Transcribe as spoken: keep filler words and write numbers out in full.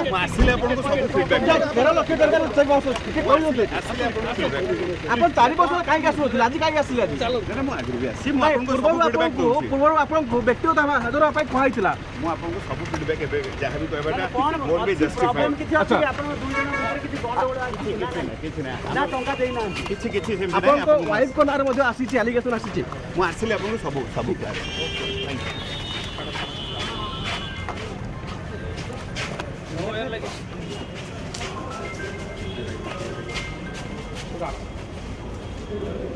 आसिले आपन को सब फीडबैक तेरह लाख टका चेक बाउंस ठीक कहि नथले आसिले आपन को फीडबैक आपन चार वर्ष काहे कासु होथिल आज काहे आसिले आज ना मु आग्री आसी मु आपन को सब फीडबैक पूर्व पूर्व आपन व्यक्तिगत हाजर आपन कहैतिला मु आपन को सब फीडबैक एबे जहा भी कहबाटा मोर भी जस्टिफाई प्रॉब्लम किछि अछि आपन दुई जन भितर किछि गंडगोल अछि किछि ना ना टंका देई ना किछि किछि सेम आपन को वाइफ को नार मध्ये आसी एलिगेशन आसी मु आसिले आपन को सब सब थैंक यू